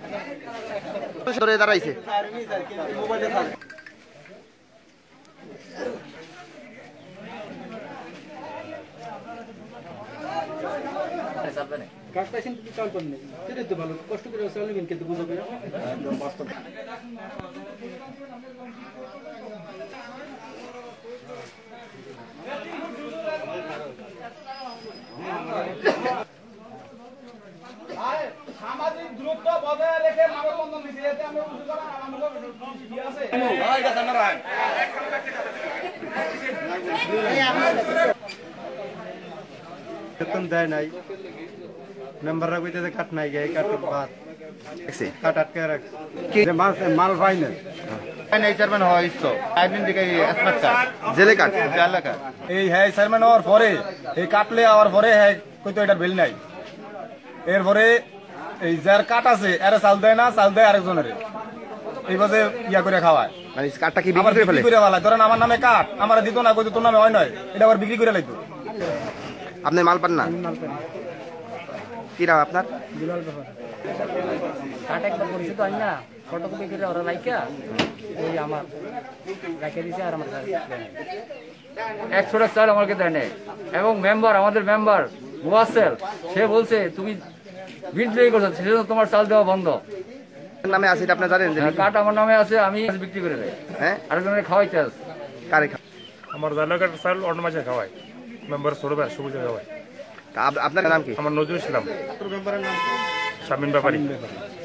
ধরে দাঁড়াইছে কাজ পাইছেন কিন্তু চাল পান নাই সেটাই তো ভালো কষ্ট করে চাল নেবেন কিন্তু বুঝবে একদম বাস্তব সামাজিক দূরত্ব বজায় রেখে মানববন্ধন দিছি এতে আমরা উচ্চ করা আমাদের কি আছে ভাই গাছ আমরা রাখ বেতন দেয় নাই মেম্বাররা কইতেছে কাট নাই গে কাট বাদ দেখছি কাট আটকে রাখ কি মাল ফাইনাল नहीं চেয়ারম্যান হইছ তো আইডিন দিকে স্মার্ট কার্ড জেলে কাট জেলে কার্ড এই হ্যাঁ চেয়ারম্যান হওয়ার পরে এই কাটলে হওয়ার পরে হ্যাঁ কইতো এটার বিল নাই এরপরে এই যার কাট আছে এর চাল দেয় না চাল দেয় আরেকজনের এইভাবে ইয়া করে খাওয়ায় মানে কাটটা কি আবার বিক্রি করে বিক্রি ফেলে করে ফেলায় ধরেন আমার নামে কাট আমার দিত না কইতো তোর নামে হয় নয় এটা আবার বিক্রি করে লাইতো আপনি মাল পান না কি নাম আপনার কাট একবার করছি তো না ফটোকপি করে ওরা লাইকা ওই আমার লাইকা দিছে আর আমার 100 চাল আমাকে দেয় নাই এবং মেম্বার আমাদের মেম্বার মুয়াসসেল সে বলছে তুমি বিক্রি করছো সেজন্য তোমার চাল দেওয়া বন্ধ নামে আছে এটা আপনি জানেন যে কাট আমার নামে আছে আমি বিক্রি করে দেই হ্যাঁ আরেকজনের খাওয়াইতে আছে কারে আমার জালাকার চাল অন্য মাঝে খাওয়াই মেম্বার ছোট ভাই সবুজ খাওয়াই আপনার নাম কি আমার নজরুল ইসলাম তোর মেম্বারের নাম শামিন ব্যাপারী